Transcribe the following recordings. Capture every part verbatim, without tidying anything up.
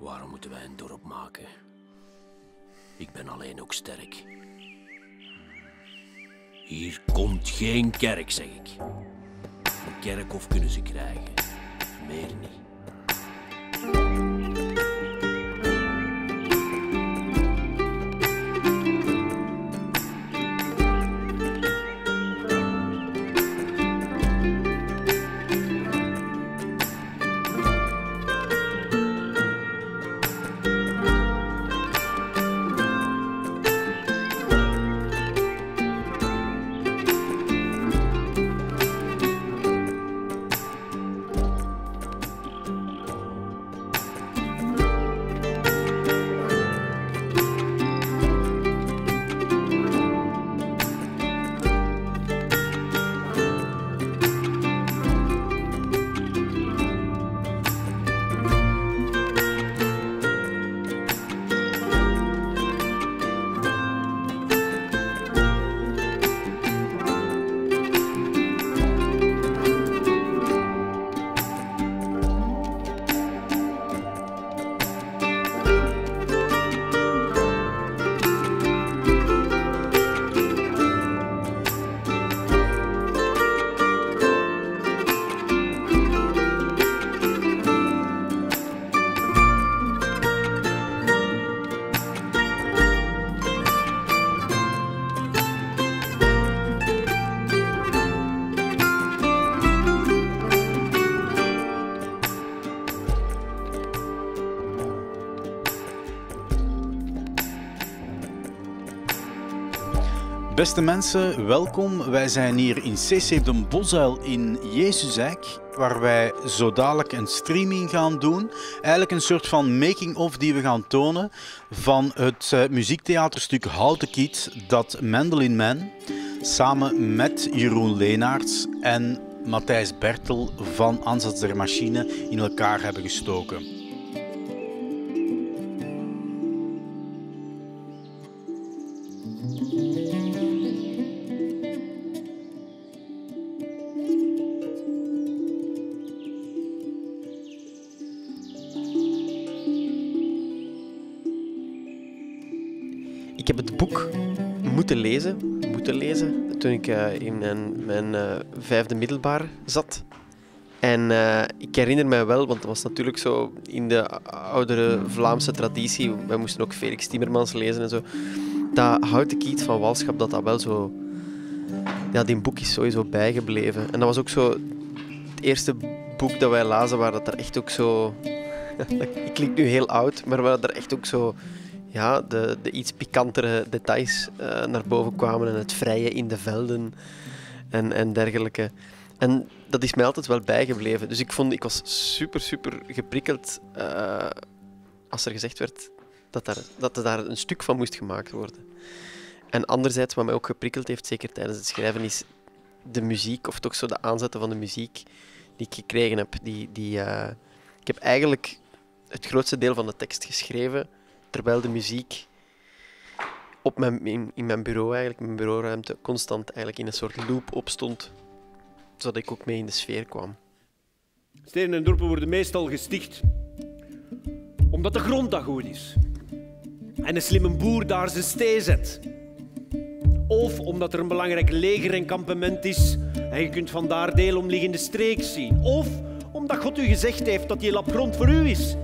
Waarom moeten wij een dorp maken? Ik ben alleen ook sterk. Hier komt geen kerk, zeg ik. Een kerkhof kunnen ze krijgen. Meer niet. Beste mensen, welkom. Wij zijn hier in C C Den Bosuil in Jezusijk, waar wij zo dadelijk een streaming gaan doen. Eigenlijk een soort van making-of die we gaan tonen van het uh, muziektheaterstuk Houten Kiet dat Mandolin Man samen met Jeroen Leenaerts en Matthijs Bertel van Ansatz der Maschine in elkaar hebben gestoken. Ik heb het boek moeten lezen, moeten lezen toen ik uh, in mijn, mijn uh, vijfde middelbaar zat. En uh, ik herinner mij wel, want dat was natuurlijk zo in de oudere Vlaamse traditie, wij moesten ook Felix Timmermans lezen en zo, dat Houten Kiet van Walschap, dat dat wel zo... Ja, die boek is sowieso bijgebleven. En dat was ook zo het eerste boek dat wij lazen, waar dat er echt ook zo... Ik klink nu heel oud, maar waar er echt ook zo... Ja, de, de iets pikantere details uh, naar boven kwamen en het vrije in de velden en, en dergelijke. En dat is mij altijd wel bijgebleven. Dus ik, vond, ik was super, super geprikkeld uh, als er gezegd werd dat, daar, dat er daar een stuk van moest gemaakt worden. En anderzijds, wat mij ook geprikkeld heeft, zeker tijdens het schrijven, is de muziek, of toch zo de aanzetten van de muziek die ik gekregen heb. Die, die, uh, ik heb eigenlijk het grootste deel van de tekst geschreven, terwijl de muziek op mijn, in, in mijn bureau, eigenlijk, in mijn bureauruimte, constant eigenlijk in een soort loop opstond, zodat ik ook mee in de sfeer kwam. Steden en dorpen worden meestal gesticht omdat de grond dat goed is en een slimme boer daar zijn stee zet. Of omdat er een belangrijk legerenkampement is en je kunt vandaar de omliggende streek zien. Of omdat God u gezegd heeft dat die lap grond voor u is.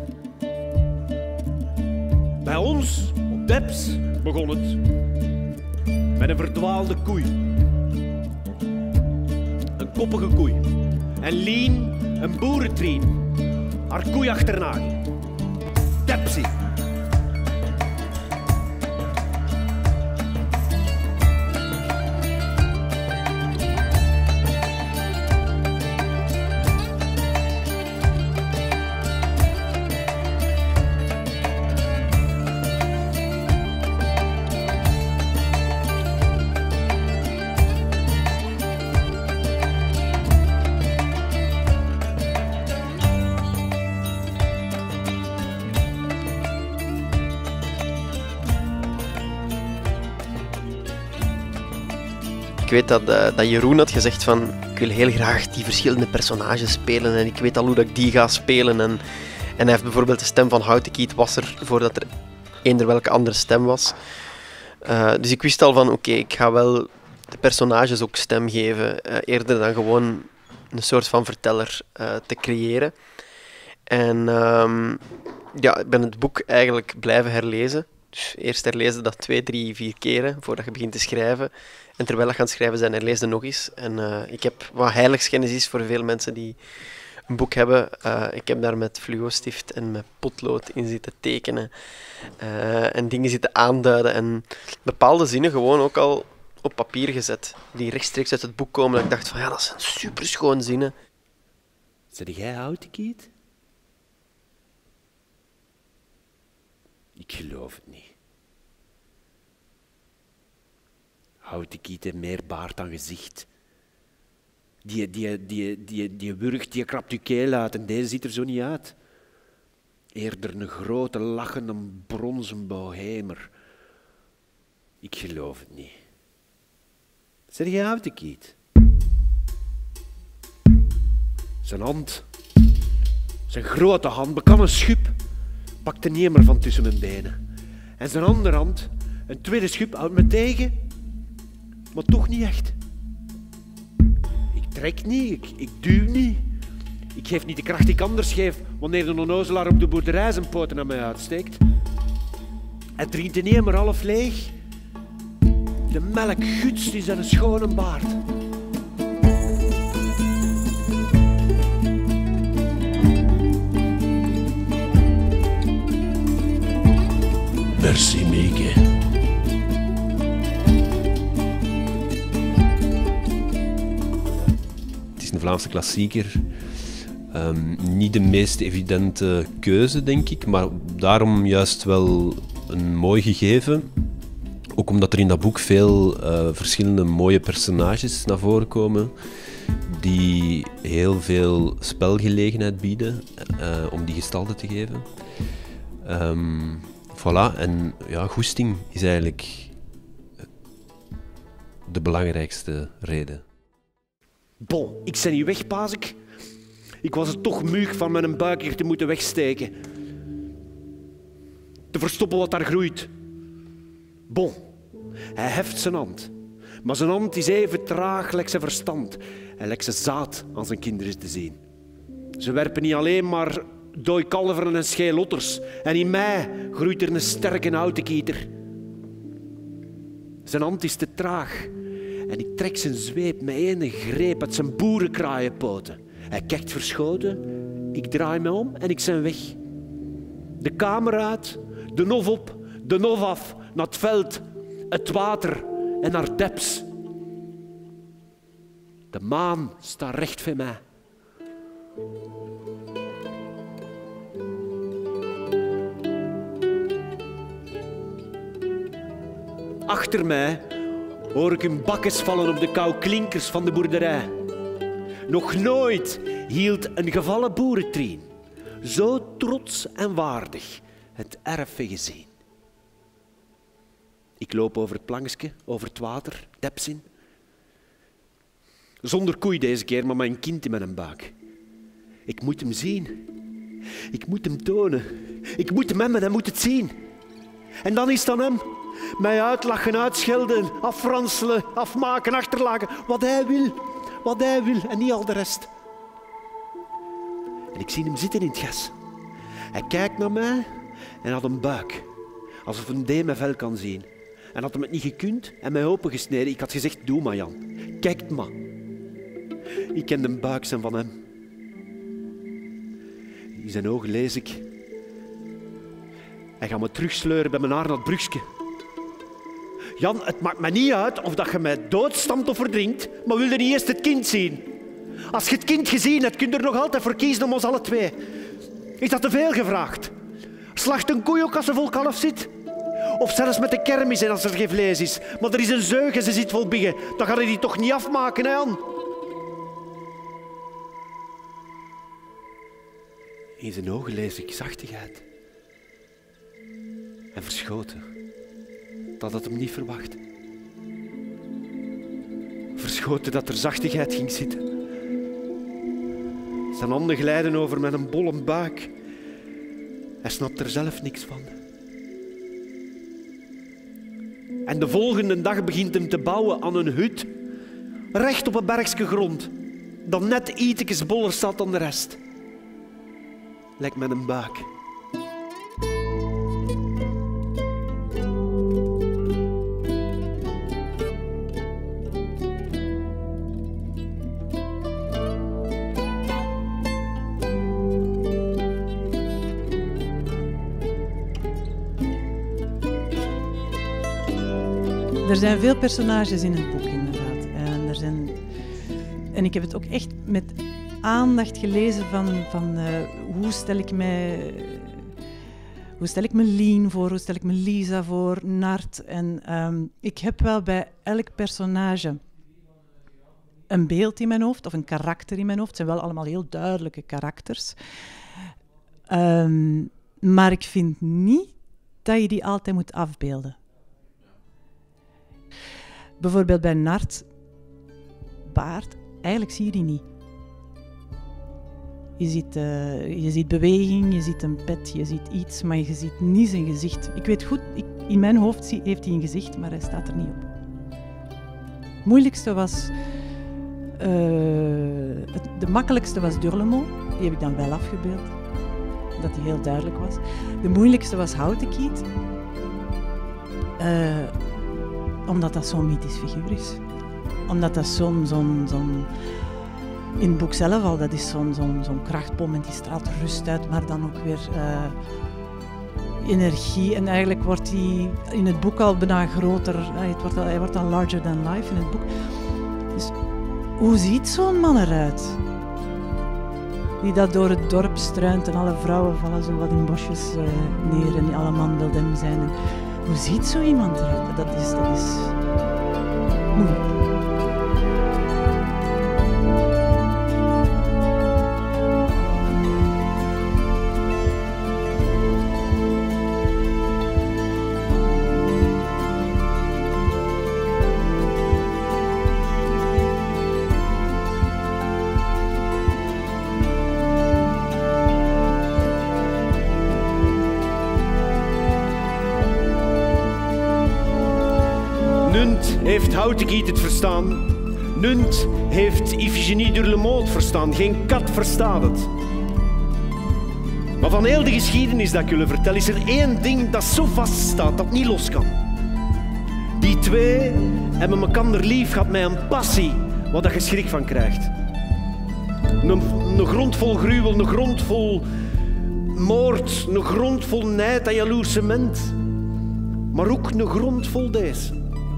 Bij ons, op Deps, begon het met een verdwaalde koei. Een koppige koei. En Lien, een boerentrien. Haar koei achterna ging. Depsie. Ik weet dat, uh, dat Jeroen had gezegd van ik wil heel graag die verschillende personages spelen en ik weet al hoe dat ik die ga spelen. En, En hij heeft bijvoorbeeld de stem van Houtekiet was er voordat er eender welke andere stem was. Uh, dus ik wist al van, oké, okay, ik ga wel de personages ook stem geven, uh, eerder dan gewoon een soort van verteller uh, te creëren. En um, ja, ik ben het boek eigenlijk blijven herlezen. Dus eerst herlezen dat twee, drie, vier keren voordat je begint te schrijven. En terwijl je gaat schrijven zijn, herlees nog eens. En uh, ik heb wat heiligschennis is voor veel mensen die een boek hebben. Uh, ik heb daar met fluostift en met potlood in zitten tekenen. Uh, en dingen zitten aanduiden. En bepaalde zinnen gewoon ook al op papier gezet. Die rechtstreeks uit het boek komen. En ik dacht van, ja, dat zijn superschoon zinnen. Zeg jij Houtekiet? Ik geloof het niet. Houtekiet heeft meer baard dan gezicht. Die, die, die, die, die wurgt, die krabt je keel uit en deze ziet er zo niet uit. Eerder een grote, lachende, bronzen bohemer. Ik geloof het niet. Zeg jij Houtekiet? Zijn hand, zijn grote hand, bekam een schub, pakte niet meer van tussen mijn benen. En zijn andere hand, een tweede schub, houdt me tegen, maar toch niet echt. Ik trek niet, ik, ik duw niet. Ik geef niet de kracht die ik anders geef wanneer de onnozelaar op de boerderij zijn poten naar mij uitsteekt. Hij drinkt er niet meer half leeg. De melk gutst in zijn schone baard. Merci, Mieke. Het is een Vlaamse klassieker. Um, niet de meest evidente keuze, denk ik, maar daarom juist wel een mooi gegeven. Ook omdat er in dat boek veel uh, verschillende mooie personages naar voren komen, die heel veel spelgelegenheid bieden uh, om die gestalte te geven. Um, voilà, en ja, goesting is eigenlijk de belangrijkste reden. Bon, ik ben niet weg, paas ik. Ik was het toch muug van mijn buik hier te moeten wegsteken. Te verstoppen wat daar groeit. Bon, hij heft zijn hand. Maar zijn hand is even traag, lijkt zijn verstand. En lijkt zijn zaad aan zijn kinderen te zien. Ze werpen niet alleen maar dooi kalveren en scheelotters. En in mij groeit er een sterke Houtekieter. Zijn hand is te traag. En ik trek zijn zweep met één greep uit zijn boerenkraaienpoten. Hij kijkt verschoten, ik draai me om en ik ben weg. De kamer uit, de nof op, de nof af, naar het veld, het water en naar Deps. De maan staat recht voor mij. Achter mij hoor ik hun bakkes vallen op de kou klinkers van de boerderij. Nog nooit hield een gevallen boerentrien zo trots en waardig het erf gezien. Ik loop over het plankje, over het water, Deps in. Zonder koei deze keer, maar met een kind in mijn buik. Ik moet hem zien. Ik moet hem tonen. Ik moet hem hebben en hij moet het zien. En dan is het aan hem. Mij uitlachen, uitschelden, affranselen, afmaken, achterlagen. Wat hij wil. Wat hij wil en niet al de rest. En ik zie hem zitten in het gas. Hij kijkt naar mij en had een buik. Alsof een deen mijn vel kan zien. En had hem het niet gekund en mij opengesneden. Ik had gezegd, doe maar Jan. Kijk maar. Ik ken de buik zijn van hem. In zijn ogen lees ik. Hij gaat me terugsleuren bij mijn haar naar het brugske. Jan, het maakt mij niet uit of dat je mij doodstamt of verdrinkt, maar wil je niet eerst het kind zien? Als je het kind gezien hebt, kun je er nog altijd voor kiezen om ons alle twee. Is dat te veel gevraagd? Slacht een koei ook als ze vol kalf zit? Of zelfs met de kermis en als er geen vlees is. Maar er is een zeug en ze zit vol biggen. Dan ga je die toch niet afmaken, hè, Jan? In zijn ogen lees ik zachtigheid. En verschoten. Dat had hem niet verwacht. Verschoten dat er zachtigheid ging zitten. Zijn handen glijden over mijn bolle buik. Hij snapt er zelf niks van. En de volgende dag begint hem te bouwen aan een hut, recht op een bergske grond, dat net ietsjes boller staat dan de rest. Lijkt met een buik. Er zijn veel personages in het boek, inderdaad. En, er zijn... en ik heb het ook echt met aandacht gelezen van, van uh, hoe stel ik mij... Hoe stel ik me Lien voor, hoe stel ik me Lisa voor, Nart. En um, ik heb wel bij elk personage een beeld in mijn hoofd, of een karakter in mijn hoofd. Het zijn wel allemaal heel duidelijke karakters. Um, maar ik vind niet dat je die altijd moet afbeelden. Bijvoorbeeld bij Nart, baard, eigenlijk zie je die niet. Je ziet, uh, je ziet beweging, je ziet een pet, je ziet iets, maar je ziet niet zijn gezicht. Ik weet goed, ik, in mijn hoofd zie, heeft hij een gezicht, maar hij staat er niet op. Het moeilijkste was... Uh, het, de makkelijkste was Durlemo, die heb ik dan wel afgebeeld. Dat die heel duidelijk was. De moeilijkste was Houtekiet. Uh, Omdat dat zo'n mythisch figuur is. Omdat dat zo'n... zo'n, zo'n in het boek zelf al, dat is zo'n, zo'n, zo'n krachtbom en die straalt rust uit, maar dan ook weer uh, energie. En eigenlijk wordt hij in het boek al bijna groter. Uh, het wordt al, hij wordt al larger than life in het boek. Dus hoe ziet zo'n man eruit? Die dat door het dorp struint en alle vrouwen vallen zo wat in bosjes uh, neer en alle man wil hem zijn. En hoe ziet zo iemand eruit? Dat is, dat is moeilijk. Heeft Houtekiet het verstaan? Nunt heeft Iphigénie Durlemo het verstaan. Geen kat verstaat het. Maar van heel de geschiedenis dat ik jullie vertel, is er één ding dat zo vaststaat dat niet los kan. Die twee hebben elkaar lief gehad met een passie, waar dat je schrik van krijgt. Een, een grond vol gruwel, een grond vol moord, een grond vol nijd en jaloersement. Maar ook een grond vol deze.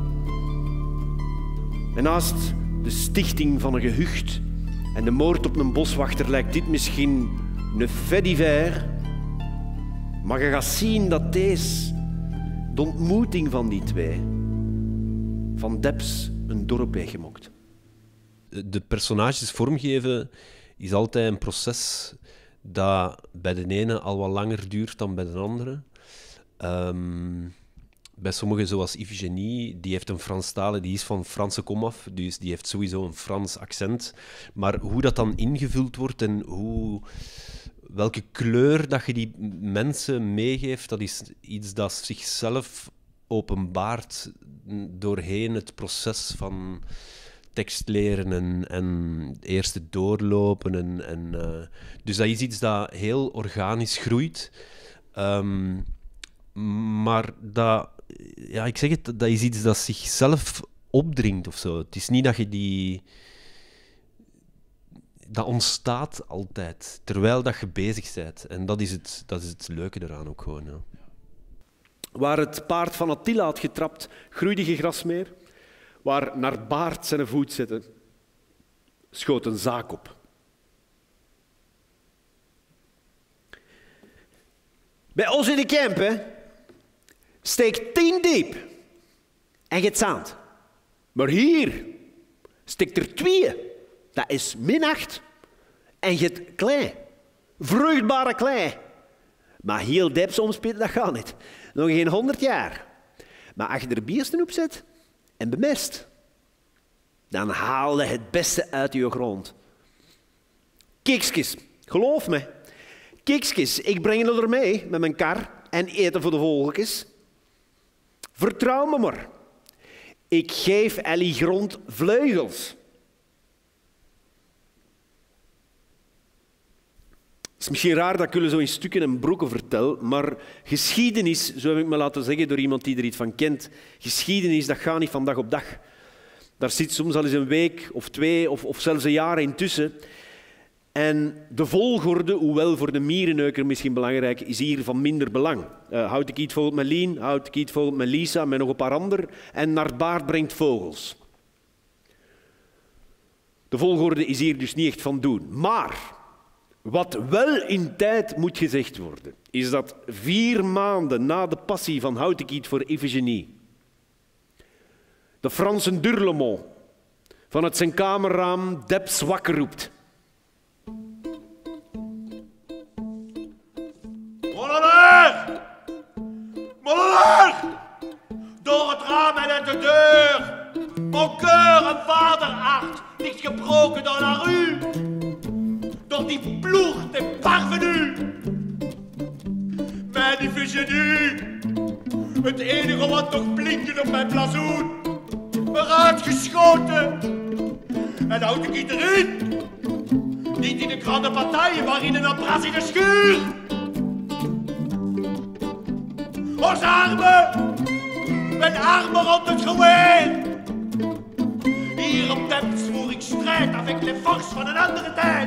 En naast de stichting van een gehucht en de moord op een boswachter lijkt dit misschien een fait divers. Maar je gaat zien dat deze, de ontmoeting van die twee, van Deps een dorp heeft gemokt. De personages vormgeven is altijd een proces dat bij de ene al wat langer duurt dan bij de andere. Um, Bij sommigen, zoals Iphigénie, die heeft een Franstalen, die is van Franse komaf, dus die heeft sowieso een Frans accent. Maar hoe dat dan ingevuld wordt en hoe, welke kleur dat je die mensen meegeeft, dat is iets dat zichzelf openbaart doorheen het proces van tekst leren en, en eerst het doorlopen. En, en, uh, dus dat is iets dat heel organisch groeit. Um, maar dat... Ja, ik zeg het, dat is iets dat zichzelf opdringt of zo. Het is niet dat je die... Dat ontstaat altijd, terwijl dat je bezig bent. En dat is het, dat is het leuke eraan ook gewoon. Ja. Waar het paard van Attila had getrapt, groeide geen gras meer. Waar naar Baard zijn voet zette, schoot een zaak op. Bij ons in de camp, hè, steekt tien diep en je het zaand. Maar hier steekt er twee. Dat is min acht en je het klei. Vruchtbare klei. Maar heel Deps omspitten, dat gaat niet. Nog geen honderd jaar. Maar als je er biersten op zet en bemest, dan haal je het beste uit je grond. Kiksjes, geloof me. Kiekskes, ik breng je er mee met mijn kar en eten voor de vogeltjes. Vertrouw me maar. Ik geef Ellie Grond vleugels. Het is misschien raar dat ik jullie zo in stukken en broeken vertel, maar geschiedenis, zo heb ik me laten zeggen door iemand die er iets van kent, geschiedenis, dat gaat niet van dag op dag. Daar zit soms al eens een week of twee of, of zelfs een jaar intussen. En de volgorde, hoewel voor de mierenneuker misschien belangrijk, is hier van minder belang. Uh, houd ik iets volgt met Lien, houd ik iets volgt met Lisa, met nog een paar anderen. En naar baard brengt vogels. De volgorde is hier dus niet echt van doen. Maar wat wel in tijd moet gezegd worden, is dat vier maanden na de passie van Houd ik iets voor Iphigenie, de Franse Durlemont vanuit zijn kamerraam Debs wakker roept. Molenaar! Molenaar! Door het raam en uit de deur! Mon cœur en vaderhart ligt gebroken door la rue! Door die ploeg des parvenus! Mijn Iphigenie! Het enige wat nog blinkt op mijn blazoen! Eruit geschoten! En houd ik iedereen! Niet in de grande bataille, maar in een abras in de schuur! Ons armen! Mijn armen rond het geweer! Hier op Debs voer ik strijd avec les forces van een andere tijd!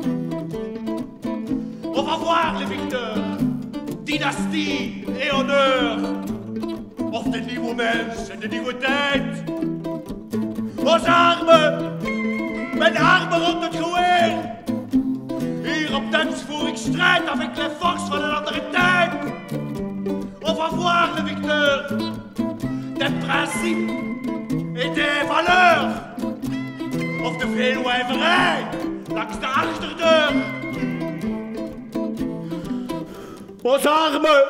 Au revoir, le victeur! Dynastie et honneur! Of de nieuwe mens en de nieuwe tijd! Ons armen! Mijn armen rond het geweer! Hier op Debs voer ik strijd avec les forces van een andere tijd! Au revoir, le victeur, des principes et des valeurs. Of de veelwijverij langs de achterdeur. Ons armen.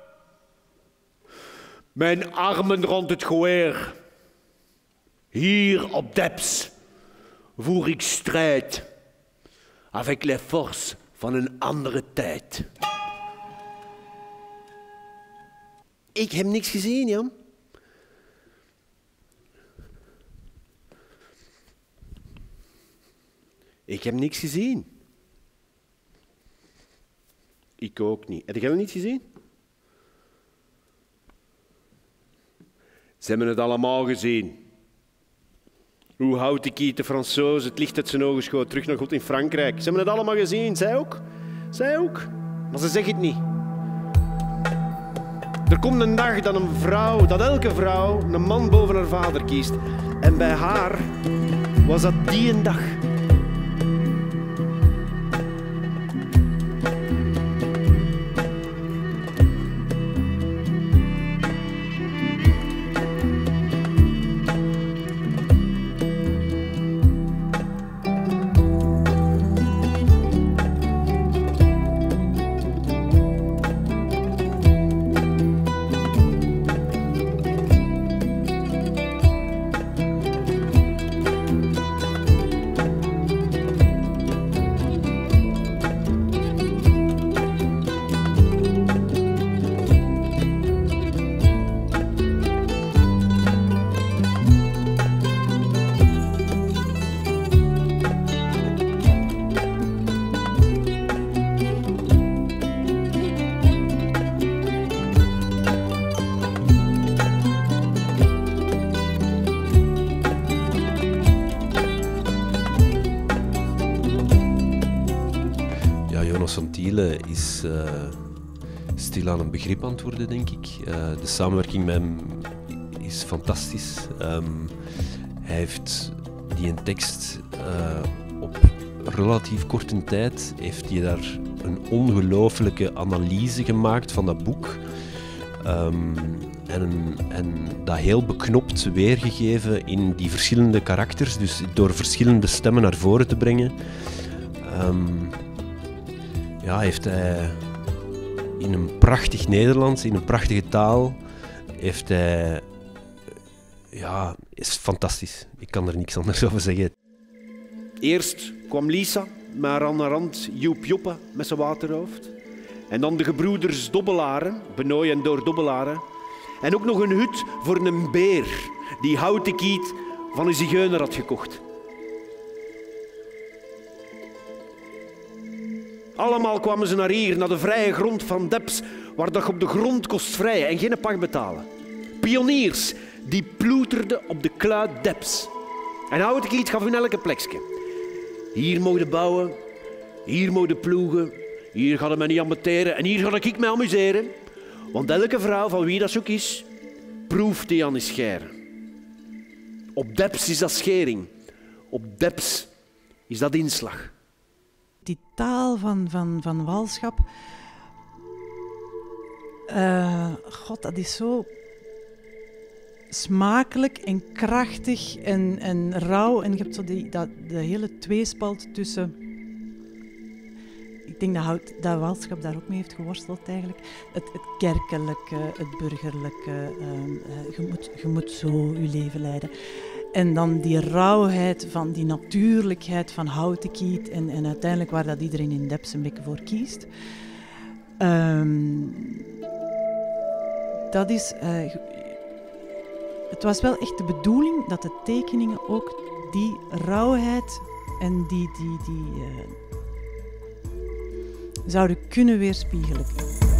Mijn armen rond het geweer. Hier op Debs voer ik strijd avec les forces van een andere tijd. Ik heb niks gezien, Jan. Ik heb niks gezien. Ik ook niet. Heb jij het niet gezien? Ze hebben het allemaal gezien. Hoe houdt ik hier de Fransoos het licht uit zijn ogen schoot terug naar God in Frankrijk. Ze hebben het allemaal gezien. Zij ook. Zij ook. Maar ze zeggen het niet. Er komt een dag dat een vrouw, dat elke vrouw een man boven haar vader kiest. En bij haar was dat die een dag. Is uh, stilaan een begrip aan het worden, denk ik. Uh, de samenwerking met hem is fantastisch. Um, hij heeft die een tekst uh, op relatief korte tijd heeft hij daar een ongelooflijke analyse gemaakt van dat boek. Um, en, en dat heel beknopt weergegeven in die verschillende karakters, dus door verschillende stemmen naar voren te brengen. Um, Ja, heeft hij in een prachtig Nederlands, in een prachtige taal, heeft hij, ja, is fantastisch. Ik kan er niks anders over zeggen. Eerst kwam Lisa, maar aan de rand Joep Joppe met zijn waterhoofd. En dan de gebroeders Dobbelaren, Benoy en Door Dobbelaren. En ook nog een hut voor een beer die houten kiet van een zigeuner had gekocht. Allemaal kwamen ze naar hier, naar de vrije grond van Deps, waar dat je op de grond kost vrijen en geen pacht betalen. Pioniers die ploeterden op de kluit Deps. En houten kiet gaf hun elke plekje. Hier mogen bouwen, hier mogen ploegen, hier gaat het mij niet amateren en hier ga ik mij amuseren. Want elke vrouw, van wie dat zo is, proeft die aan de scheren. Op Deps is dat schering, op Deps is dat inslag. Die taal van, van, van Walschap, uh, god, dat is zo smakelijk en krachtig en, en rauw. En je hebt zo die, dat, de hele tweespalt tussen... Ik denk dat, Hout, dat Walschap daar ook mee heeft geworsteld eigenlijk. Het, het kerkelijke, het burgerlijke, uh, uh, je, moet, je moet zo je leven leiden. En dan die rauwheid, van die natuurlijkheid van houten kiet en, en uiteindelijk waar dat iedereen in Deps een beetje voor kiest. Um, dat is... Uh, het was wel echt de bedoeling dat de tekeningen ook die rauwheid en die... die, die uh, zouden kunnen weerspiegelen.